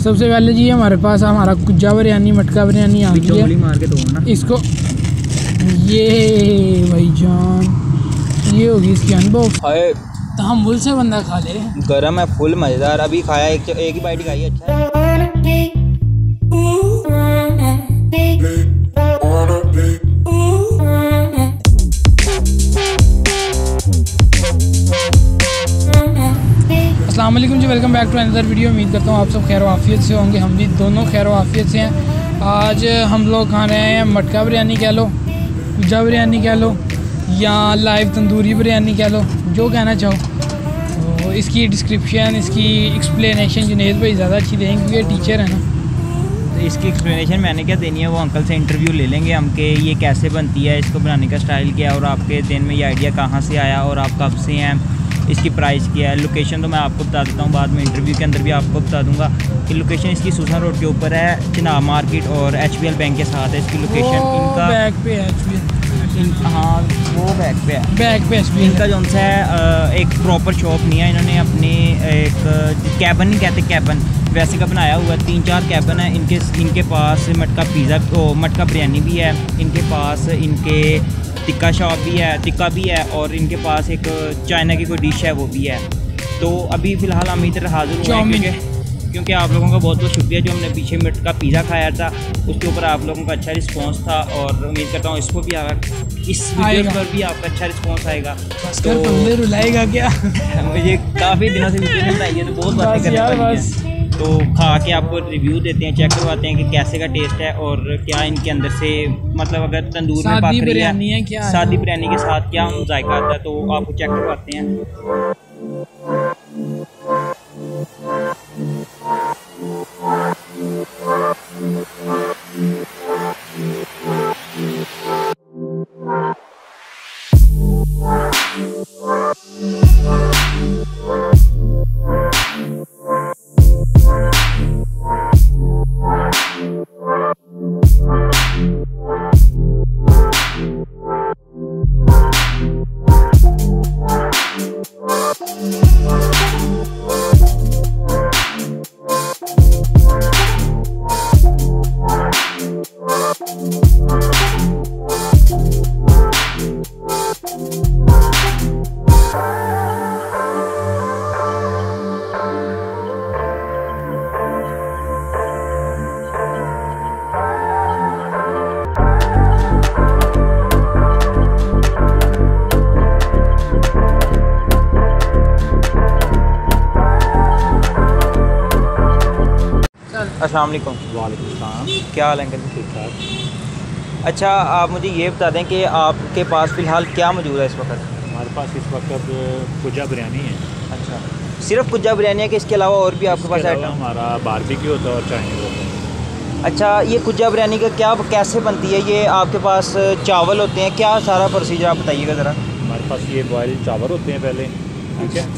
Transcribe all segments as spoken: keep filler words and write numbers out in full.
सबसे पहले जी हमारे पास हमारा कुज्जा बिरयानी मटका बिरयानी आ गई है। मार के दो ना इसको ये भाईजान ये होगी इसकी अनबॉक्स। हाय तो हम मुल से बंदा खा ले। गरम है फुल मज़ेदार। अभी खाया एक एक ही बाइट खाई है। अच्छा है। अस्सलाम वालेकुम जी, welcome back to another video. उम्मीद करता हूँ आप सब खैर आफियत से होंगे। हम भी दोनों खैर आफियत से हैं। आज हम लोग खा रहे हैं मटका बिरयानी कह लो, कुज्जा बिरयानी कह लो या लाइव तंदूरी बिरयानी कह लो, जो कहना चाहो। तो इसकी डिस्क्रिप्शन इसकी एक्सप्लेनेशन जुनेद भाई ज़्यादा अच्छी देंगे क्योंकि ये टीचर है ना। तो इसकी एक्सप्लेनेशन मैंने क्या देनी है, वो अंकल से इंटरव्यू ले लेंगे हम कि ये कैसे बनती है, इसको बनाने का स्टाइल क्या है और आपके दिन में ये आइडिया कहाँ से आया और आप कब से हैं, इसकी प्राइस क्या है। लोकेशन तो मैं आपको बता देता हूँ, बाद में इंटरव्यू के अंदर भी आपको बता दूंगा कि लोकेशन इसकी सुसान रोड के ऊपर है, चिनाब मार्केट और एच बी एल बैंक के साथ है इसकी लोकेशन। इनका बैक पे है एच बी एल। हाँ वो बैक पे है, बैक पे एच बी एल। इनका जो है एक प्रॉपर शॉप नहीं है, इन्होंने अपने एक कैबन नहीं कहते कैबन वैसे का बनाया हुआ है। तीन चार कैबन है इनके इनके पास। मटका पिज़्ज़ा ओ मटका बिरयानी भी है इनके पास, इनके टिक्का शॉप भी है, टिक्का भी है और इनके पास एक चाइना की कोई डिश है वो भी है। तो अभी फ़िलहाल हम इधर हाजिर हुए हैं क्योंकि क्योंकि आप लोगों का बहुत बहुत शुक्रिया जो हमने पीछे मटका पिज़्ज़ा खाया था, उसके ऊपर आप लोगों का अच्छा रिस्पांस था और उम्मीद करता हूँ इसको भी आगा इस वीडियो पर भी आपका अच्छा रिस्पांस आएगा। तो रुलाएगा क्या? मुझे काफ़ी दिनों से वीडियो नहीं बनाई है तो बहुत बातें करने वाली हैं, तो खा के आपको रिव्यू देते हैं, चेक करवाते हैं कि कैसे का टेस्ट है और क्या इनके अंदर से मतलब अगर तंदूर में पक रही है क्या सादी बिरयानी के साथ क्या जायका आता है, तो आपको चेक करवाते हैं। अस्सलाम वालेकुम। वालेकुम सलाम। क्या हाल है अंकल? ठीक ठाक। अच्छा आप मुझे ये बता दें कि आपके पास फ़िलहाल क्या मौजूद है इस वक्त? हमारे पास इस वक्त कुज्जा बिरयानी है। अच्छा सिर्फ कुज्जा बिरयानी है कि इसके अलावा और भी आपके पास आइटम? हमारा बारबेक्यू होता है और चाइनीज़ होता है। अच्छा ये कुज्जा बिरयानी का क्या कैसे बनती है? ये आपके पास चावल होते हैं, क्या सारा प्रोसीजर आप बताइएगा ज़रा। हमारे पास ये बॉयल चावल होते हैं पहले, ठीक है,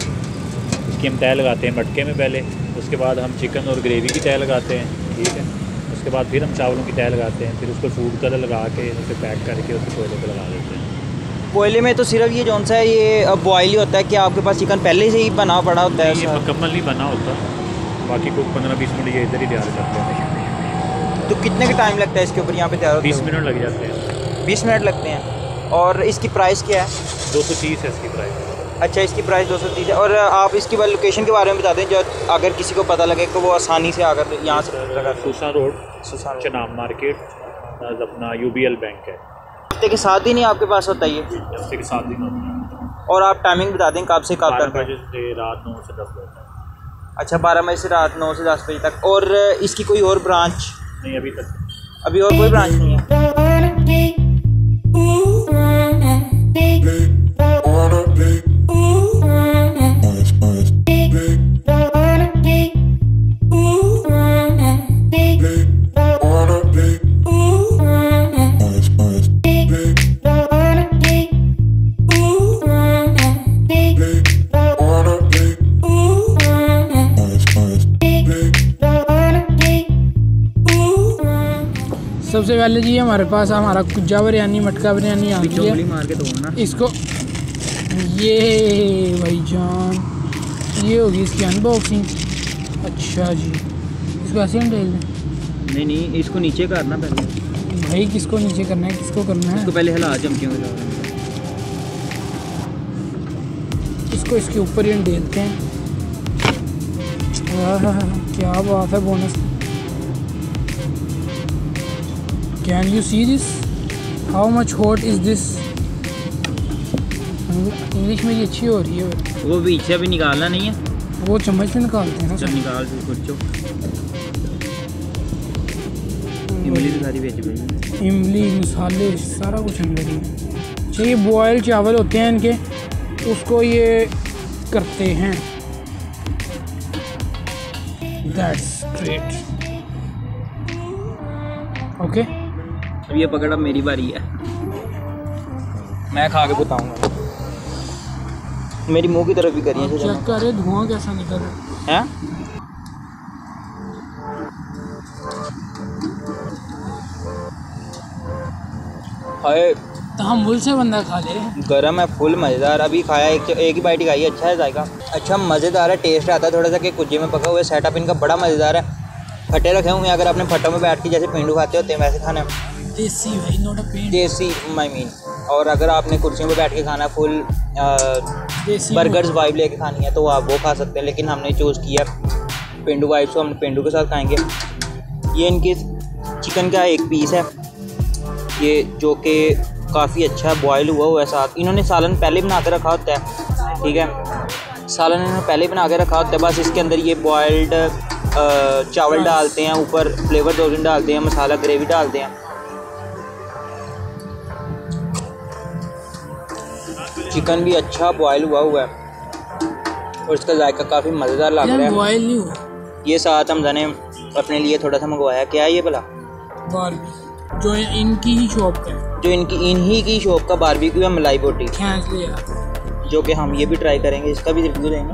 इसकी हम तय लगाते हैं मटके में पहले, उसके बाद हम चिकन और ग्रेवी की तय लगाते हैं, ठीक है, उसके बाद फिर हम चावलों की तय लगाते हैं, फिर उसको फूड कलर लगा के उसे पैक करके उसको कोयले पे लगा देते हैं। कोयले में तो सिर्फ ये जौन सा है ये बॉयल ही होता है कि आपके पास चिकन पहले से ही बना पड़ा होता है? ये मुकम्मल नहीं बना होता, बाकी कुछ पंद्रह बीस मिनट ये इधर ही तैयार करते हैं। तो कितने का टाइम लगता है इसके ऊपर यहाँ पे तैयार होते? बीस मिनट लग जाते हैं। बीस मिनट लगते हैं। और इसकी प्राइस क्या है? दो सौ तीस है इसकी प्राइस। अच्छा इसकी प्राइस दो सौ तीस है। और आप इसकी बार लोकेशन के बारे में बता दें जो अगर किसी को पता लगे तो वो आसानी से आकर यहाँ से लगा। Susan road, Susan Chenab market, अपना यू बी एल बैंक है। हफ्ते के सात दिन ही आपके पास होता है ये? हफ्ते के सात दिन होता है। और आप टाइमिंग बता दें कब से कब तक? बजे से रात नौ से दस बजे तक। अच्छा बारह बजे से रात नौ से दस बजे तक। और इसकी कोई और ब्रांच? नहीं अभी तक अभी और कोई ब्रांच नहीं है। सबसे पहले जी हमारे पास हमारा कुज्जा बिरयानी मटका बिरयानी आ गई है। मार के दो ना इसको ये भाईजान ये होगी इसकी अनबॉक्सिंग। अच्छा जी इसको ऐसे ही डेल दें? नहीं नहीं, इसको नीचे करना पहले। भाई किसको नीचे करना है, किसको करना है? इसको पहले हिला चमकियों के। इसको इसके ऊपर ही डेलते हैं। आहा, क्या बात है bonus. Can you see this, how much hot is this. English मेरी अच्छी हो रही है। वो पीछे भी निकालना नहीं है, वो चम्मच में निकालते हैं ना। चल निकाल फिर कुछ इमली की सारी बेच भाई, इमली मसाले सारा कुछ अंदर ही है। अच्छा, ये बॉयल चावल होते हैं इनके, उसको ये करते हैं। That's great. ओके, अब ये पकड़, अब मेरी बारी है, मैं खा के बताऊंगा। मेरी मुंह की तरफ भी करिए। चेक करे धुआं कैसा निकल रहा है। हाय, तहम्मुल से बंदा खा ले। गरम है, फुल मज़ेदार। अभी खाया, एक एक ही बाइट ही खाई है। अच्छा है जायका, अच्छा मज़ेदार है, टेस्ट आता है थोड़ा सा कि कुज्जे में पका हुआ। सेटअप इनका बड़ा मज़ेदार है। फट्टे रखे हुए हैं, अगर आपने फट्टों में बैठ के जैसे पेंडू खाते होते हैं वैसे खाना है। देसी भाई, नॉट अ पेंड। देसी आई मीन। और अगर आपने कुर्सियों पे बैठ के खाना फुल बर्गर्स वाइब लेके खानी है तो आप वो खा सकते हैं, लेकिन हमने चूज़ किया पेंडू वाइब, तो हम पेंडू के साथ खाएंगे। ये इनकी चिकन का एक पीस है ये, जो कि काफ़ी अच्छा बॉयल हुआ हुआ है। साथ इन्होंने सालन पहले बना के रखा होता है, ठीक है, सालन इन्होंने पहले बना के रखा होता है। बस इसके अंदर ये बॉयल्ड चावल डालते हैं, ऊपर फ्लेवर दो दिन डालते हैं, मसाला ग्रेवी डालते हैं। चिकन भी अच्छा बॉयल हुआ हुआ है और इसका जायका काफ़ी मज़ेदार लग रहा है। बॉयल नहीं हुआ ये साथ हमजा ने अपने लिए थोड़ा सा मंगवाया। क्या है ये भला? बारबी, जो इनकी ही शॉप का है, जो इनकी इन्हीं की शॉप का बारबेक्यू है, मलाई बोटी, खींच ले यार, जो कि हम ये भी ट्राई करेंगे, इसका भी रिव्यू देंगे।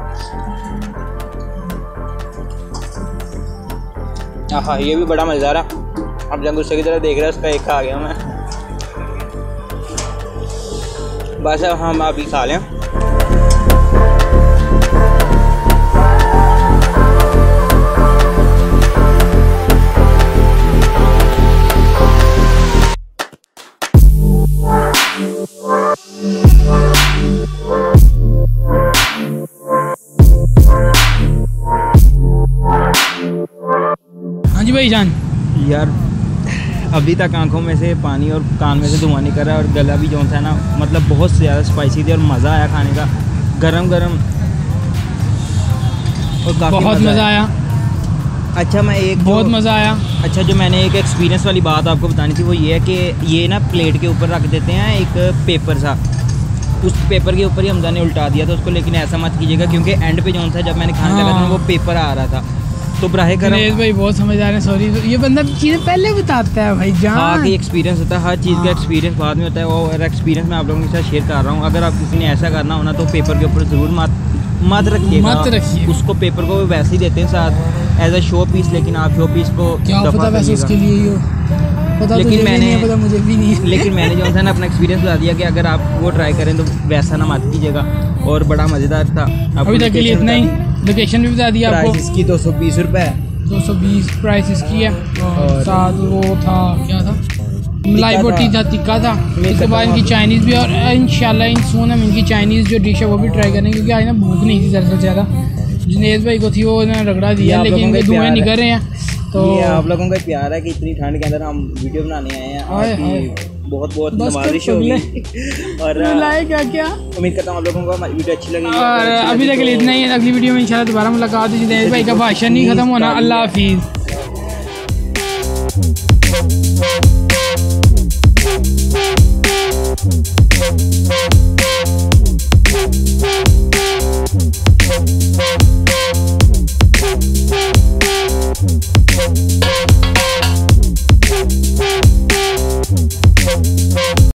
हाँ, ये भी बड़ा मज़ेदार है। अब जब गुस्से की तरह देख रहे हैं, उसका एक आ गया मैं। बस अब हम अभी खा लें। हाँ जी भाई जान, यार अभी तक आंखों में से पानी और कान में से धुआं निकल रहा है और गला भी जो है ना, मतलब बहुत ज़्यादा स्पाइसी थी और मज़ा आया खाने का, गरम गरम और काफ़ी बहुत मज़ा आया। अच्छा, मैं एक बहुत मज़ा आया। अच्छा, जो मैंने एक एक्सपीरियंस वाली बात आपको बतानी थी वो ये है कि ये ना प्लेट के ऊपर रख देते हैं एक पेपर सा, उस पेपर के ऊपर ही हमजा ने उल्टा दिया था उसको, लेकिन ऐसा मत कीजिएगा क्योंकि एंड पे जो था जब मैंने खाने लगा था वो पेपर आ रहा था, तो बराहे करम भाई बहुत समझदार है। सॉरी, ये बंदा चीज़ें पहले बताता है भाई जान। हाँ, कि एक्सपीरियंस होता है, हर चीज़ का एक्सपीरियंस बाद में होता है, और एक्सपीरियंस मैं आप लोगों के साथ शेयर कर रहा हूँ। अगर आप किसी ने ऐसा करना होना तो पेपर के ऊपर ज़रूर मत मत रखिएगा, मत रखिए उसको। पेपर को वैसे ही देते हैं साथ एज अ शो पीस, लेकिन आप शो पीस को क्या पता वैसे उसके लिए ही हो, पता लेकिन तो मैंने नहीं है, पता मुझे भी नहीं है। लेकिन मैंने जो है ना अपना एक्सपीरियंस बता दिया कि अगर आप वो ट्राई करें तो वैसा ना मत कीजिएगा, और बड़ा मज़ेदार था। अभी तक के लिए इतना ही, लोकेशन भी बता दिया आपको। प्राइस इसकी दो सौ बीस रुपये दो सौ बीस प्राइस इसकी है, और साथ वो था क्या था, मलाई बोटी था, टिक्का था। इसके बाद इनकी चाइनीज़ भी, और इंशाल्लाह इन सून हम इनकी चाइनीज़ जो डिश है वो भी ट्राई करेंगे, क्योंकि आज ना भूख नहीं थी ज़्यादा से ज़्यादा। जुनैद भाई को थी वो उन्होंने रगड़ा दिया, लेकिन धुएँ निकल रहे हैं। तो ये आप लोगों का प्यार है कि इतनी ठंड के अंदर हम वीडियो बनाने आए हैं, आपकी बहुत बहुत नवाजिश होगी। और क्या क्या उम्मीद करता हूँ आप लोगों को हमारी वीडियो अच्छी लगी। और अभी तक के लिए इतना ही है, अगली वीडियो में इंशाल्लाह दोबारा मुलाकात होगी। जुनैद भाई का भाषण नहीं खत्म होना। अल्लाह हाफिज़। We'll be right back.